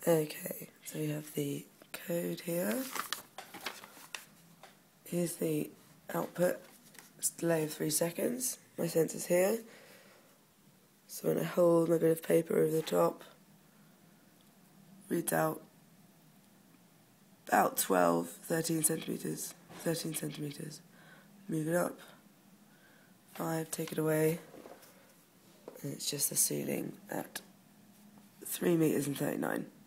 Okay, so you have the code here. Here's the output. It's a delay of 3 seconds. My sensor's here. So when I hold my bit of paper over the top, reads out about 13 centimeters. Move it up. 5, take it away. And it's just the ceiling at 3 meters and 39.